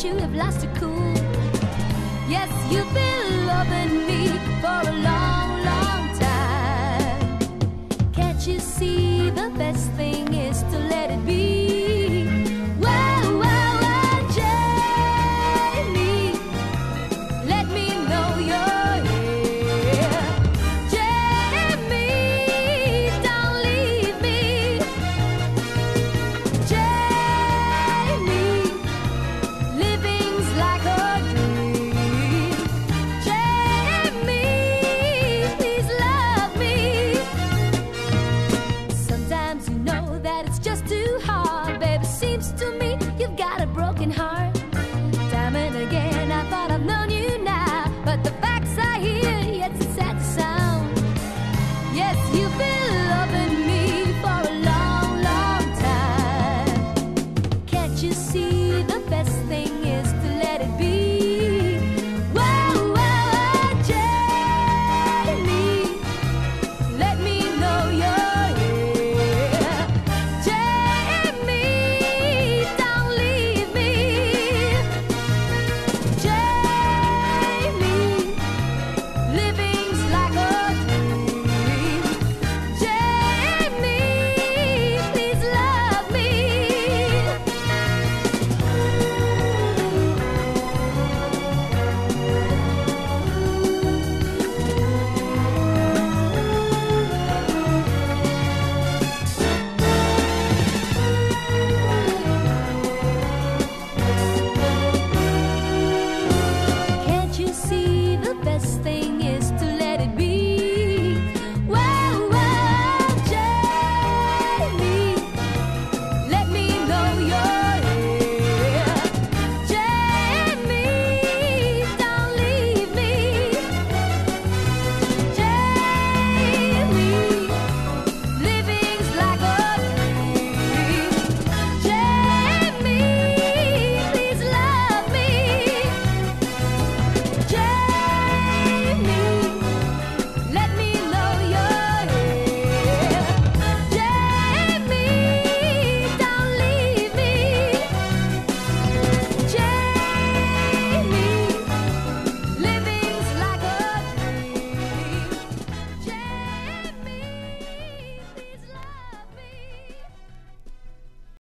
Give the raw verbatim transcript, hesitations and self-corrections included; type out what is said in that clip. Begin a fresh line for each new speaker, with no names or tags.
you have lost your cool. Yes, you've been loving me for a long, long time. Can't you see the best thing is to let it be? Well, well, well, Jamie, let me know you're here. Jamie, don't leave me. Jamie, living's like a dream. Jamie, please love me. Sometimes you know that it's just too hard, baby. Seems to me you've got a broken heart. Time and again I thought I've known you now, but the facts I hear, yet it's sad to sound. Yes, you've been loving me for a long, long time. Can't you see the best thing is to let it be? Well, well, Jamie, let me know you're here. Jamie, don't leave me. Jamie, living